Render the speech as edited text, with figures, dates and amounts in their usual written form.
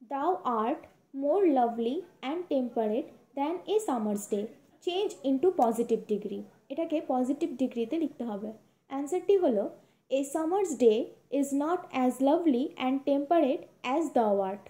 Thou art more lovely and temperate than a summer's day. Change into positive degree. এটাকে positive ডিগ্রিতে লিখতে হবে। অ্যান্সারটি হলো a summer's day is not as lovely and temperate as thou art.